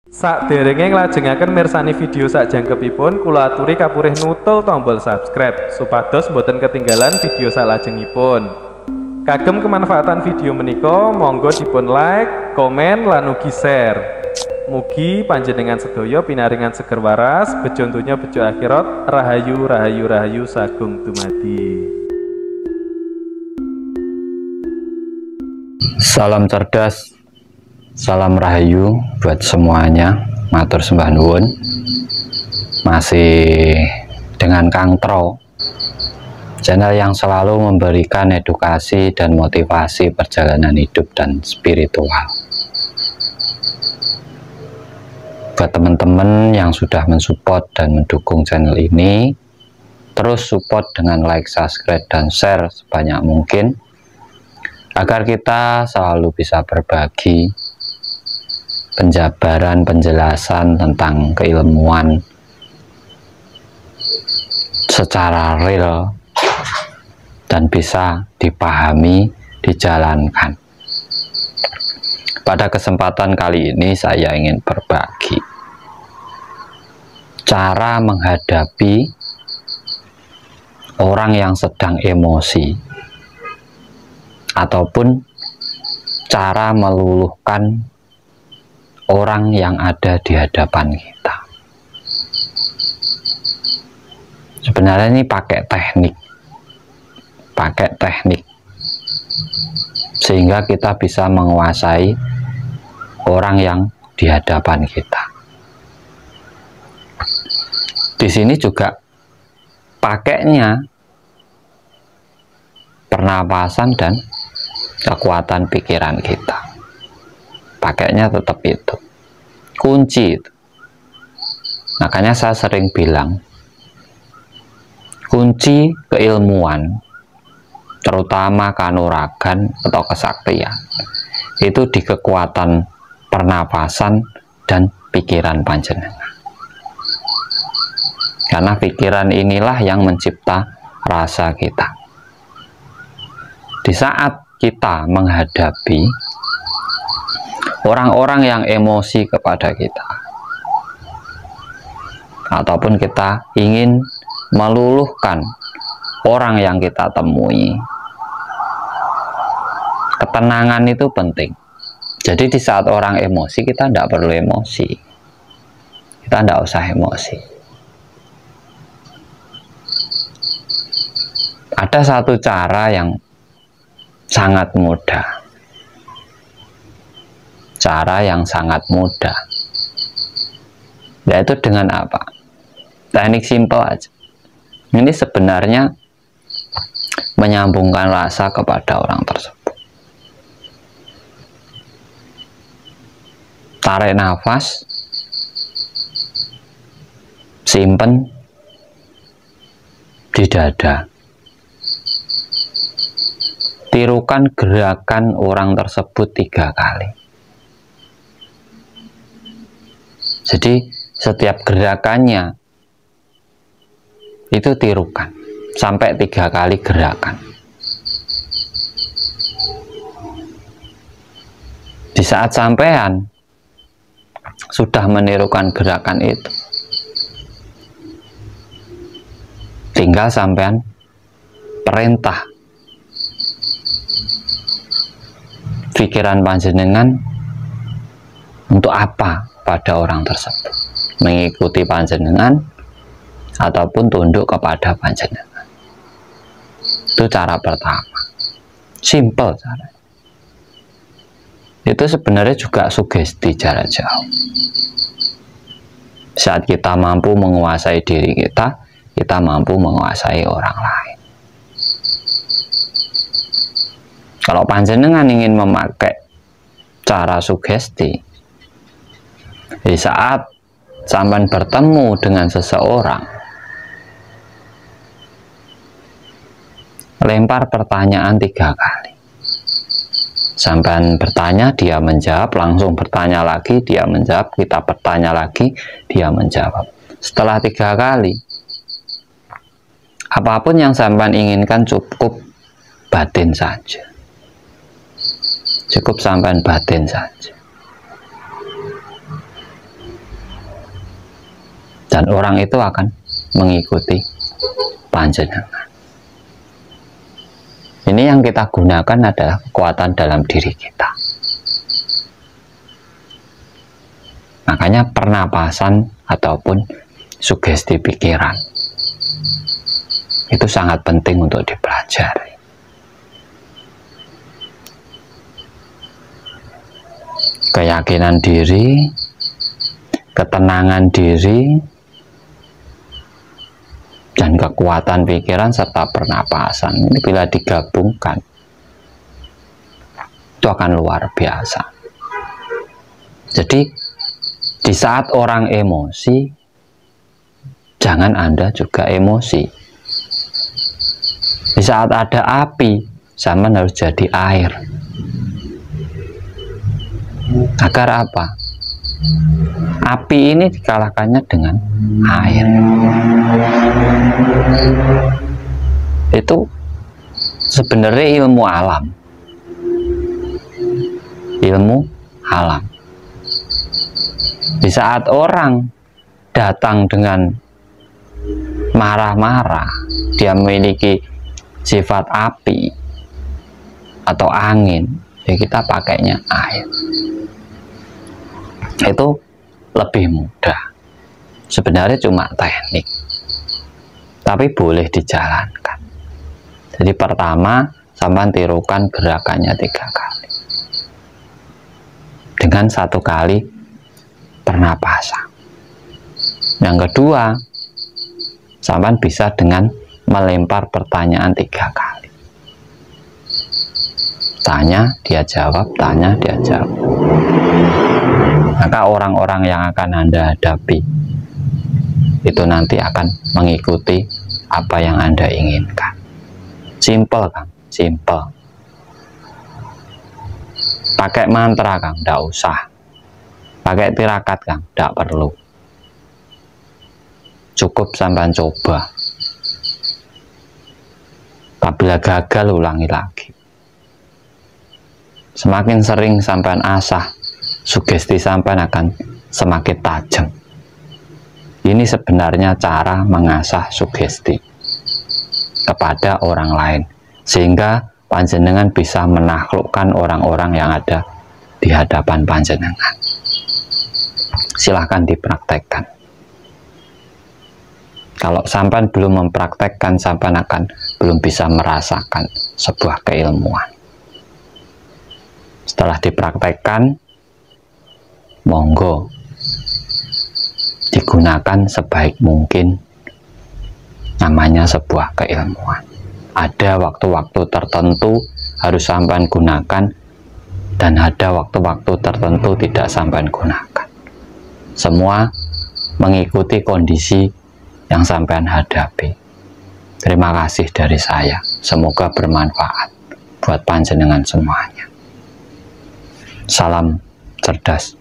Sakderenge nglajengaken mirsani video sakjangkepipun, kula aturi kapurih nutul tombol subscribe supados boten ketinggalan video salajengipun. Kagem kemanfaatan video menika, monggo dipun like, komen, lan ugi share. Mugi panjenengan sedaya pinaringan seger waras, bejo donya bejo akhirat, rahayu rahayu rahayu sagung dumadi. Salam cerdas, salam rahayu buat semuanya. Matur sembah nuwun. Masih dengan Kang Tro, channel yang selalu memberikan edukasi dan motivasi perjalanan hidup dan spiritual. Buat teman-teman yang sudah mensupport dan mendukung channel ini, terus support dengan like, subscribe, dan share sebanyak mungkin agar kita selalu bisa berbagi penjabaran, penjelasan tentang keilmuan secara real dan bisa dipahami, dijalankan. Pada kesempatan kali ini saya ingin berbagi cara menghadapi orang yang sedang emosi ataupun cara meluluhkan orang yang ada di hadapan kita. Sebenarnya ini pakai teknik sehingga kita bisa menguasai orang yang di hadapan kita. Di sini juga pakainya pernapasan dan kekuatan pikiran kita. Pakainya tetap itu, kunci itu. Makanya saya sering bilang, kunci keilmuan, terutama kanuragan atau kesaktian, itu di kekuatan pernapasan dan pikiran panjenengan. Karena pikiran inilah yang mencipta rasa kita. Di saat kita menghadapi orang-orang yang emosi kepada kita, ataupun kita ingin meluluhkan orang yang kita temui, ketenangan itu penting. Jadi di saat orang emosi, kita tidak perlu emosi, kita tidak usah emosi. Ada satu cara yang sangat mudah, yaitu dengan apa? Teknik simpel aja. Ini sebenarnya menyambungkan rasa kepada orang tersebut. Tarik nafas, simpen di dada. Tirukan gerakan orang tersebut 3 kali. Jadi setiap gerakannya itu tirukan sampai 3 kali gerakan. Di saat sampean sudah menirukan gerakan itu, tinggal sampean perintah pikiran panjenengan untuk apa pada orang tersebut, mengikuti panjenengan ataupun tunduk kepada panjenengan. Itu cara pertama, simple caranya. Itu sebenarnya juga sugesti jarak jauh. Saat kita mampu menguasai diri kita, kita mampu menguasai orang lain. Kalau panjenengan ingin memakai cara sugesti, di saat sampean bertemu dengan seseorang, lempar pertanyaan 3 kali. Sampean bertanya, dia menjawab, langsung bertanya lagi, dia menjawab, kita bertanya lagi, dia menjawab. Setelah 3 kali, apapun yang sampean inginkan cukup batin saja. Cukup sampean batin saja. dan orang itu akan mengikuti panjenengan. Ini yang kita gunakan adalah kekuatan dalam diri kita. Makanya pernapasan ataupun sugesti pikiran itu sangat penting untuk dipelajari. Keyakinan diri, ketenangan diri, dan kekuatan pikiran serta pernapasan ini bila digabungkan itu akan luar biasa. Jadi di saat orang emosi, jangan Anda juga emosi. Di saat ada api, zaman harus jadi air. Agar apa? Api ini dikalahkannya dengan air. Itu sebenarnya ilmu alam. Ilmu alam. Di saat orang datang dengan marah-marah, dia memiliki sifat api atau angin, ya kita pakainya air. Itu lebih mudah. Sebenarnya cuma teknik, tapi boleh dijalankan. Jadi pertama, sampai tirukan gerakannya 3 kali dengan 1 kali pernapasan. Yang kedua, sampai bisa dengan melempar pertanyaan 3 kali. Tanya, dia jawab, tanya, dia jawab. Maka orang-orang yang akan Anda hadapi itu nanti akan mengikuti apa yang Anda inginkan. Simple, Kang, simple. Pakai mantra, Kang, tidak usah. Pakai tirakat, Kang, tidak perlu. Cukup sampai coba. Apabila gagal, ulangi lagi. Semakin sering sampai asah, sugesti sampai akan semakin tajam. Ini sebenarnya cara mengasah sugesti kepada orang lain, sehingga panjenengan bisa menaklukkan orang-orang yang ada di hadapan panjenengan. Silahkan dipraktekkan. Kalau sampai belum mempraktekkan, sampai akan belum bisa merasakan sebuah keilmuan. Setelah dipraktekkan, monggo digunakan sebaik mungkin. Namanya sebuah keilmuan. Ada waktu-waktu tertentu harus sampai gunakan, dan ada waktu-waktu tertentu tidak sampai gunakan. Semua mengikuti kondisi yang sampean hadapi. Terima kasih dari saya. Semoga bermanfaat buat panjenengan semuanya. Salam cerdas.